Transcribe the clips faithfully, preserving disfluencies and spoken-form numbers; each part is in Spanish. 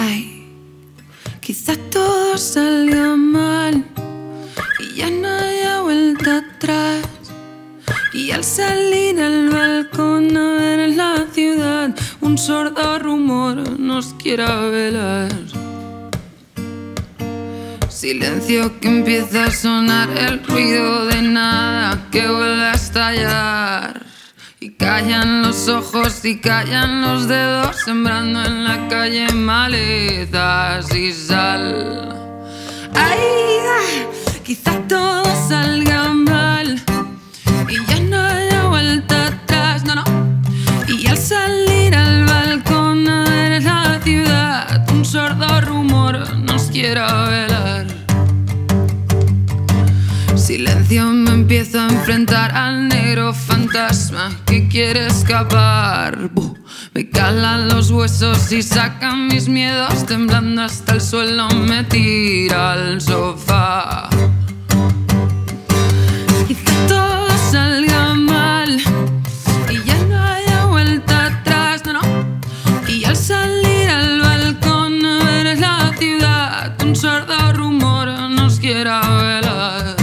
Ay, quizá todo salga mal y ya no haya vuelta atrás. Y al salir al balcón a ver la ciudad, un sordo rumor nos quiera velar. Silencio que empieza a sonar, el ruido de nada que vuelve a estallar. Y callan los ojos y callan los dedos, sembrando en la calle malezas y sal. Ay, quizá todo salga mal y ya no haya vuelta atrás, no, no. Y al salir al balcón a ver la ciudad, un sordo rumor nos quiera velar. Silencio, me empiezo a enfrentar al negro fantasma que quiere escapar. Buh, me calan los huesos y sacan mis miedos, temblando hasta el suelo me tira al sofá. Quizá todo salga mal y ya no haya vuelta atrás, no, no. Y al salir al balcón a ver la ciudad, un sordo rumor nos quiera velar.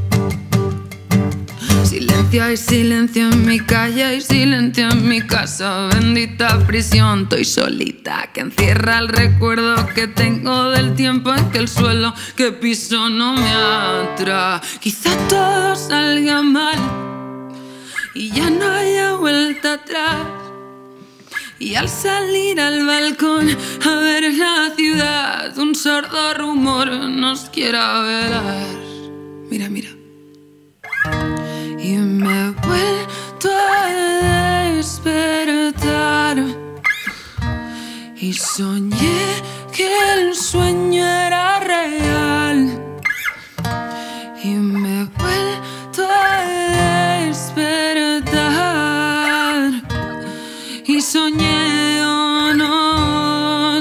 Silencio, hay silencio en mi calle, hay silencio en mi casa. Bendita prisión, estoy solita, que encierra el recuerdo que tengo del tiempo en que el suelo que piso no me atrae. Quizá todo salga mal y ya no haya vuelta atrás. Y al salir al balcón a ver la ciudad, un sordo rumor nos quiera velar. Mira, mira. Y me he vuelto a despertar y soñé que el sueño era real. Y me he vuelto a despertar y soñé o no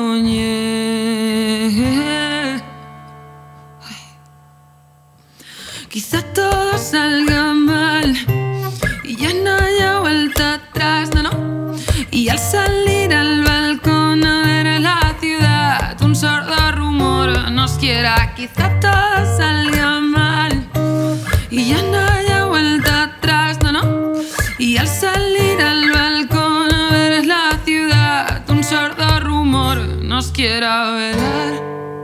soñé. Ay. Quizá todo salga mal y ya no haya vuelta atrás, no, no. Y al salir al balcón a ver la ciudad, un sordo rumor nos quiera. Quizá todo salga mal y ya no haya vuelta atrás, no, no. Y al salir al balcón a ver la ciudad, un sordo rumor nos quiera velar.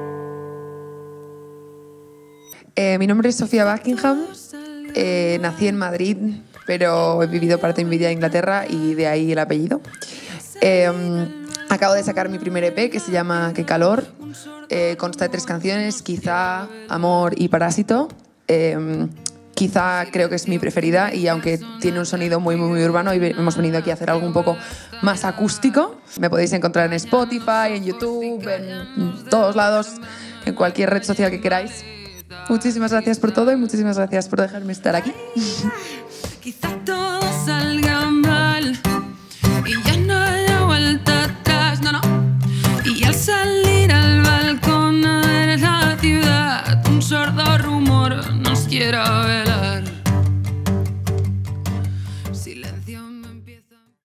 Eh, mi nombre es Sofía Buckingham. Eh, nací en Madrid, pero he vivido parte de mi vida en Inglaterra y de ahí el apellido. Eh, acabo de sacar mi primer E P que se llama Qué calor. Eh, consta de tres canciones, Quizá, Amor y Parásito. Eh, quizá creo que es mi preferida y aunque tiene un sonido muy, muy, muy urbano, y hemos venido aquí a hacer algo un poco más acústico. Me podéis encontrar en Spotify, en YouTube, en todos lados, en cualquier red social que queráis. Muchísimas gracias por todo y muchísimas gracias por dejarme estar aquí. Quizá todo